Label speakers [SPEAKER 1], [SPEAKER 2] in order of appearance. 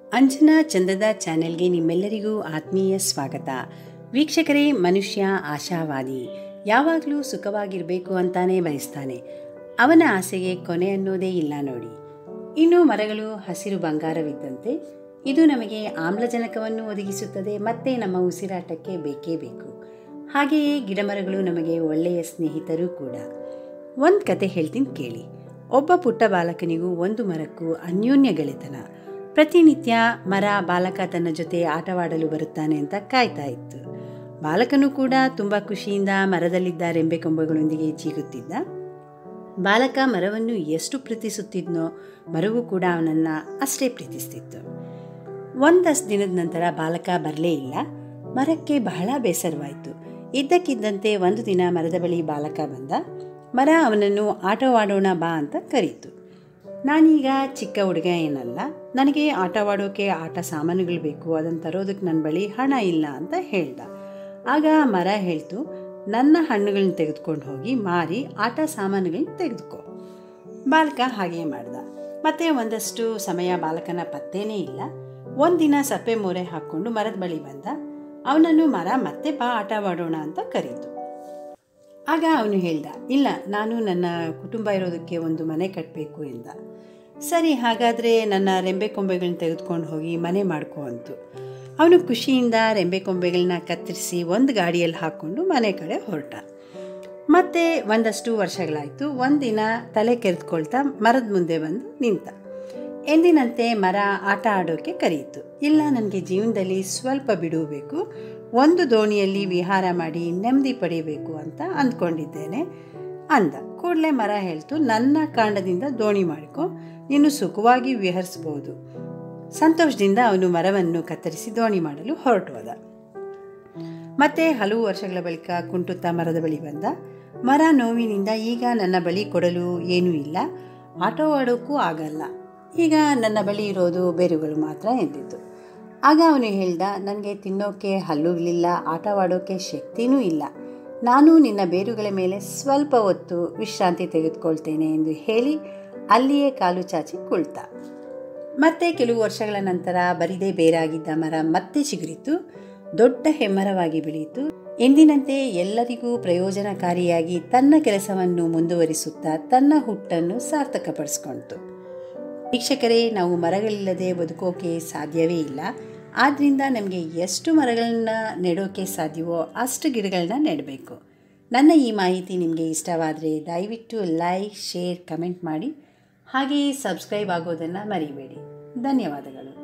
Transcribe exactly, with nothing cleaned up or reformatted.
[SPEAKER 1] ಅಂಜನಾ ಚಂದದ ಚಾನೆಲ್ಗೆ ನಿಮ್ಮೆಲ್ಲರಿಗೂ ಆತ್ಮೀಯ ಸ್ವಾಗತ. ವೀಕ್ಷಕರೇ, ಮನುಷ್ಯ ಆಶಾವಾದಿ, ಯಾವಾಗಲೂ ಸುಖವಾಗಿರಬೇಕು ಅಂತಾನೆ ಬಯಸ್ತಾನೆ. ಅವನ ಆಸೆಗೆ ಕೊನೆ ಅನ್ನೋದೇ ಇಲ್ಲ ನೋಡಿ. ಇನ್ನು ಮರಗಳು ಹಸಿರು ಬಂಗಾರವಿದ್ದಂತೆ. ಇದು ನಮಗೆ ಆಮ್ಲಜನಕವನ್ನು ಒದಗಿಸುತ್ತದೆ ಮತ್ತು ನಮ್ಮ ಉಸಿರಾಟಕ್ಕೆ ಬೇಕೇ ಬೇಕು. ಹಾಗೆಯೇ ಗಿಡಮರಗಳು ನಮಗೆ ಒಳ್ಳೆಯ ಸ್ನೇಹಿತರು ಕೂಡ. ಒಂದು ಕತೆ ಹೇಳ್ತೀನಿ ಕೇಳಿ. ಒಬ್ಬ ಪುಟ್ಟ ಬಾಲಕನಿಗೂ ಒಂದು ಮರಕ್ಕೂ ಅನ್ಯೋನ್ಯ ಗೆಳೆತನ. ಪ್ರತಿನಿತ್ಯ ಮರ ಬಾಲಕ ತನ್ನ ಜೊತೆ ಆಟವಾಡಲು ಬರುತ್ತಾನೆ ಅಂತ ಕಾಯ್ತಾ ಇತ್ತು. ಬಾಲಕನು ಕೂಡ ತುಂಬ ಖುಷಿಯಿಂದ ಮರದಲ್ಲಿದ್ದ ರೆಂಬೆ ಕೊಂಬೆಗಳೊಂದಿಗೆ ಜೀಗುತ್ತಿದ್ದ. ಬಾಲಕ ಮರವನ್ನು ಎಷ್ಟು ಪ್ರೀತಿಸುತ್ತಿದ್ನೋ ಮರವೂ ಕೂಡ ಅವನನ್ನು ಅಷ್ಟೇ ಪ್ರೀತಿಸ್ತಿತ್ತು. ಒಂದಷ್ಟು ದಿನದ ನಂತರ ಬಾಲಕ ಬರಲೇ ಇಲ್ಲ. ಮರಕ್ಕೆ ಬಹಳ ಬೇಸರವಾಯಿತು. ಇದ್ದಕ್ಕಿದ್ದಂತೆ ಒಂದು ದಿನ ಮರದ ಬಳಿ ಬಾಲಕ ಬಂದ. ಮರ ಅವನನ್ನು ಆಟವಾಡೋಣ ಬಾ ಅಂತ ಕರೀತು. ನಾನೀಗ ಚಿಕ್ಕ ಹುಡುಗ ಏನಲ್ಲ, ನನಗೆ ಆಟವಾಡೋಕ್ಕೆ ಆಟ ಸಾಮಾನುಗಳು ಬೇಕು, ಅದನ್ನು ತರೋದಕ್ಕೆ ನನ್ನ ಬಳಿ ಹಣ ಇಲ್ಲ ಅಂತ ಹೇಳ್ದ. ಆಗ ಮರ ಹೇಳ್ತು, ನನ್ನ ಹಣ್ಣುಗಳನ್ನ ತೆಗೆದುಕೊಂಡು ಹೋಗಿ ಮಾರಿ ಆಟ ಸಾಮಾನುಗಳನ್ನ ತೆಗೆದುಕೋ. ಬಾಲಕ ಹಾಗೇ ಮಾಡ್ದ. ಮತ್ತೆ ಒಂದಷ್ಟು ಸಮಯ ಬಾಲಕನ ಪತ್ತೇನೇ ಇಲ್ಲ. ಒಂದಿನ ಸಪ್ಪೆ ಮೋರೆ ಹಾಕ್ಕೊಂಡು ಮರದ ಬಳಿ ಬಂದ. ಅವನನ್ನು ಮರ ಮತ್ತೆ ಬಾ ಆಟವಾಡೋಣ ಅಂತ ಕರೀತು. ಆಗ ಅವನು ಹೇಳ್ದ, ಇಲ್ಲ, ನಾನು ನನ್ನ ಕುಟುಂಬ ಇರೋದಕ್ಕೆ ಒಂದು ಮನೆ ಕಟ್ಟಬೇಕು ಎಂದ. ಸರಿ, ಹಾಗಾದರೆ ನನ್ನ ರೆಂಬೆ ಕೊಂಬೆಗಳನ್ನ ತೆಗೆದುಕೊಂಡು ಹೋಗಿ ಮನೆ ಮಾಡ್ಕೊ ಅಂತು. ಅವನು ಖುಷಿಯಿಂದ ರೆಂಬೆ ಕೊಂಬೆಗಳನ್ನ ಕತ್ತರಿಸಿ ಒಂದು ಗಾಡಿಯಲ್ಲಿ ಹಾಕ್ಕೊಂಡು ಮನೆ ಕಡೆ ಹೊರಟ. ಮತ್ತೆ ಒಂದಷ್ಟು ವರ್ಷಗಳಾಯಿತು. ಒಂದಿನ ತಲೆ ಕೆರೆದುಕೊಳ್ತಾ ಮರದ ಮುಂದೆ ಬಂದು ನಿಂತ. ಎಂದಿನಂತೆ ಮರ ಆಟ ಆಡೋಕ್ಕೆ ಕರೆಯಿತು. ಇಲ್ಲ, ನನಗೆ ಜೀವನದಲ್ಲಿ ಸ್ವಲ್ಪ ಬಿಡುವು ಬೇಕು, ಒಂದು ದೋಣಿಯಲ್ಲಿ ವಿಹಾರ ಮಾಡಿ ನೆಮ್ಮದಿ ಪಡೆಯಬೇಕು ಅಂತ ಅಂದ್ಕೊಂಡಿದ್ದೇನೆ ಅಂದ. ಕೂಡಲೇ ಮರ ಹೇಳ್ತು, ನನ್ನ ಕಾಂಡದಿಂದ ದೋಣಿ ಮಾಡಿಕೊ, ನೀನು ಸುಖವಾಗಿ ವಿಹರಿಸ್ಬೋದು. ಸಂತೋಷದಿಂದ ಅವನು ಮರವನ್ನು ಕತ್ತರಿಸಿ ದೋಣಿ ಮಾಡಲು ಹೊರಟೋದ. ಮತ್ತೆ ಹಲವು ವರ್ಷಗಳ ಬಳಿಕ ಕುಂಟುತ್ತಾ ಮರದ ಬಳಿ ಬಂದ. ಮರ ನೋವಿನಿಂದ, ಈಗ ನನ್ನ ಬಳಿ ಕೊಡಲು ಏನೂ ಇಲ್ಲ, ಆಟವಾಡೋಕ್ಕೂ ಆಗಲ್ಲ, ಈಗ ನನ್ನ ಬಳಿ ಇರೋದು ಬೇರುಗಳು ಮಾತ್ರ ಎಂದಿದ್ದು. ಆಗ ಅವನು ಹೇಳ್ದ, ನನಗೆ ತಿನ್ನೋಕ್ಕೆ ಹಲ್ಲುಗಳಿಲ್ಲ, ಆಟವಾಡೋಕ್ಕೆ ಶಕ್ತಿನೂ ಇಲ್ಲ, ನಾನು ನಿನ್ನ ಬೇರುಗಳ ಮೇಲೆ ಸ್ವಲ್ಪ ಹೊತ್ತು ವಿಶ್ರಾಂತಿ ತೆಗೆದುಕೊಳ್ತೇನೆ ಎಂದು ಹೇಳಿ ಅಲ್ಲಿಯೇ ಕಾಲು ಚಾಚಿ ಕುಳಿತ. ಮತ್ತೆ ಕೆಲವು ವರ್ಷಗಳ ನಂತರ ಬರಿದೇ ಬೇರಾಗಿದ್ದ ಮರ ಮತ್ತೆ ಚಿಗುರಿತು, ದೊಡ್ಡ ಹೆಮ್ಮರವಾಗಿ ಬೆಳೆಯಿತು. ಎಂದಿನಂತೆ ಎಲ್ಲರಿಗೂ ಪ್ರಯೋಜನಕಾರಿಯಾಗಿ ತನ್ನ ಕೆಲಸವನ್ನು ಮುಂದುವರಿಸುತ್ತಾ ತನ್ನ ಹುಟ್ಟನ್ನು ಸಾರ್ಥಕಪಡಿಸ್ಕೊಳ್ತು. ವೀಕ್ಷಕರೇ, ನಾವು ಮರಗಳಿಲ್ಲದೆ ಬದುಕೋಕೆ ಸಾಧ್ಯವೇ ಇಲ್ಲ. ಆದ್ದರಿಂದ ನಮಗೆ ಎಷ್ಟು ಮರಗಳನ್ನ ನೆಡೋಕ್ಕೆ ಸಾಧ್ಯವೋ ಅಷ್ಟು ಗಿಡಗಳನ್ನ ನೆಡಬೇಕು. ನನ್ನ ಈ ಮಾಹಿತಿ ನಿಮಗೆ ಇಷ್ಟವಾದರೆ ದಯವಿಟ್ಟು ಲೈಕ್, ಶೇರ್, ಕಮೆಂಟ್ ಮಾಡಿ. ಹಾಗೆಯೇ ಸಬ್ಸ್ಕ್ರೈಬ್ ಆಗೋದನ್ನು ಮರಿಬೇಡಿ. ಧನ್ಯವಾದಗಳು.